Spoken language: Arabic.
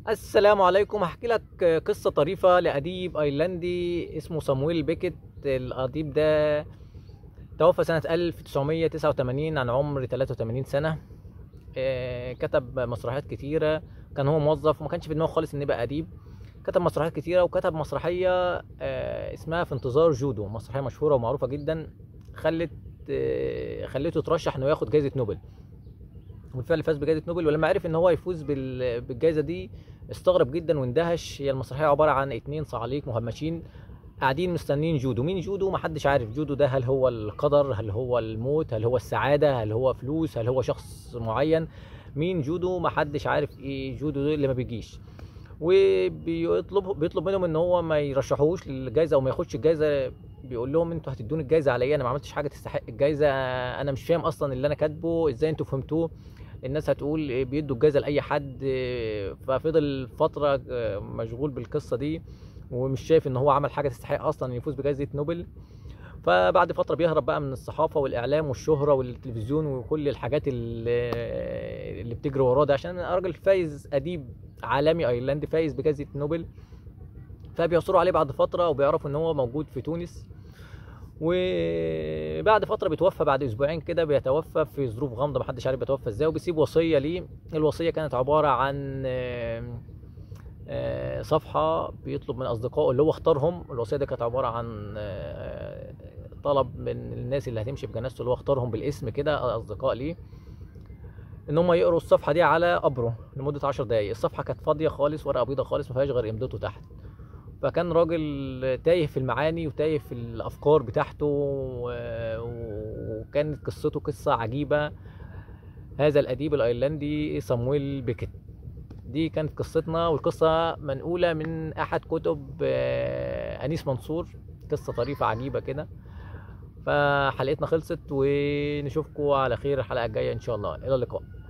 السلام عليكم. هحكي لك قصة طريفة لأديب أيرلندي اسمه صامويل بيكيت. الأديب ده توفى سنة 1989 عن عمر 83 سنة. كتب مسرحيات كتيرة. كان هو موظف وما كانش في دماغه خالص إنه يبقى أديب. كتب مسرحيات كتيرة وكتب مسرحية اسمها في انتظار جودو، مسرحية مشهورة ومعروفة جدا. خلت خلته يترشح إنه ياخد جائزة نوبل، وبالفعل فاز بجائزة نوبل. ولما عرف ان هو يفوز بالجائزة دي استغرب جدا واندهش. هي المسرحية عبارة عن اتنين صعاليك مهمشين قاعدين مستنين جودو. مين جودو؟ محدش عارف. جودو ده هل هو القدر، هل هو الموت، هل هو السعادة، هل هو فلوس، هل هو شخص معين؟ مين جودو؟ محدش عارف ايه جودو ده اللي ما بيجيش. بيطلب منهم ان هو ما يرشحوش للجائزة او ما ياخدش الجائزة. بيقول لهم انتوا هتدوني الجائزة على ايه؟ انا ما عملتش حاجة تستحق الجائزة. انا مش فاهم اصلا اللي انا كاتبه، ازاي انتوا فهمتوه؟ الناس هتقول بيدوا الجايزه لاي حد. ففضل فتره مشغول بالقصه دي ومش شايف ان هو عمل حاجه تستحق اصلا يفوز بجائزه نوبل. فبعد فتره بيهرب بقى من الصحافه والاعلام والشهره والتلفزيون وكل الحاجات اللي بتجري وراه ده، عشان راجل فايز، اديب عالمي ايرلندي فايز بجائزه نوبل. فبيعثروا عليه بعد فتره وبيعرفوا ان هو موجود في تونس. وبعد فتره بيتوفى، بعد اسبوعين كده بيتوفى في ظروف غامضه، محدش عارف بيتوفى ازاي. وبيسيب وصيه ليه. الوصيه كانت عباره عن صفحه بيطلب من اصدقائه اللي هو اختارهم. الوصيه دي كانت عباره عن طلب من الناس اللي هتمشي بجنازته اللي هو اختارهم بالاسم كده، اصدقاء ليه، ان هم يقروا الصفحه دي على قبره لمده 10 دقائق. الصفحه كانت فاضيه خالص، ورقه بيضه خالص ما فيهاش غير امضته تحت. فكان راجل تايه في المعاني وتايه في الافكار بتاعته وكانت قصته قصه عجيبه. هذا الاديب الايرلندي صامويل بيكيت. دي كانت قصتنا، والقصه منقوله من احد كتب انيس منصور. قصه طريفه عجيبه كده. فحلقتنا خلصت ونشوفكم على خير الحلقه الجايه ان شاء الله. الى اللقاء.